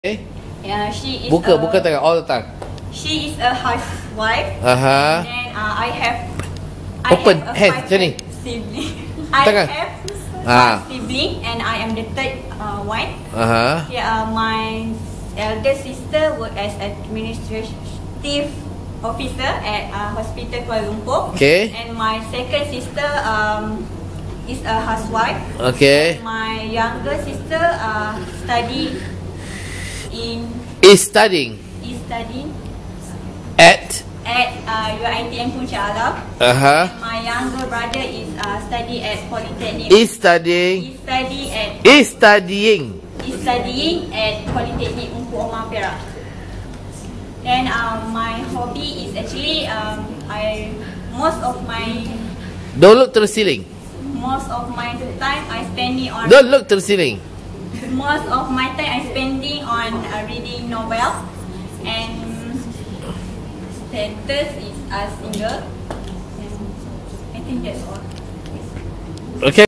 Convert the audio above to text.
Yeah, she is Buka tangan all the time. She is a housewife. Aha. And then I have Open a hands macam ni. sibling. Tangan. I have Ah. five sibling and I am the third one. Aha. Yeah, my elder sister work as administrative officer at Hospital Kuala Lumpur. Okay. And my second sister is a housewife. Okay. My younger sister Is studying at at UiTM Puncak Alam. Aha. My younger brother is study at Polytechnic. Is studying At Polytechnic Ungku Omar Perak. Then my hobby is actually most of my Don't look to the ceiling. time I spending on Don't look to the ceiling. most of my time I spending on reading novel, and status is single, and I think that's all. Okay.